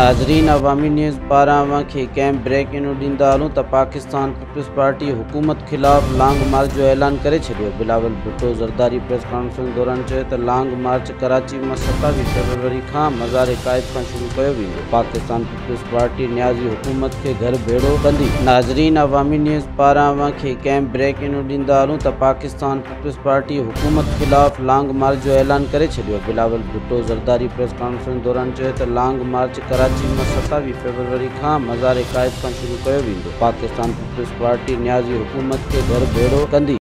नाज़रीन, अवामी न्यूज़ पारां अव्हांखे कंहिं ब्रेक न्यूज़ ॾींदा हलूं त पाकिस्तान पीपल्स पार्टी हुकूमत ख़िलाफ़ लॉन्ग मार्च जो ऐलान करे छॾियो। बिलावल भुट्टो ज़रदारी प्रेस कॉन्फ्रेंस दौरान चयो त लॉन्ग मार्च कराची में 27 फरवरी खां मज़ार क़ाइद खां शुरू कयो वेंदो। पाकिस्तान पीपल्स पार्टी न्याज़ी हुकूमत खे घर भेड़ो कंदी। नाज़रीन, अवामी न्यूज़ पारां अव्हांखे कंहिं ब्रेक न्यूज़ ॾींदा हलूं त पाकिस्तान पीपल्स पार्टी हुकूमत ख़िलाफ़ लॉन्ग मार्च जो ऐलान करे छॾियो। बिलावल भुट्टो ज़रदारी प्रेस कॉन्फ्रेंस दौरान चयो त लॉन्ग मार्च कराची में 27 फरवरी खां मज़ार क़ाइद खां शुरू कयो वेंदो। पाकिस्तान पीपल्स पार्टी न्याज़ी हुकूमत खे घर भेड़ो कंदी।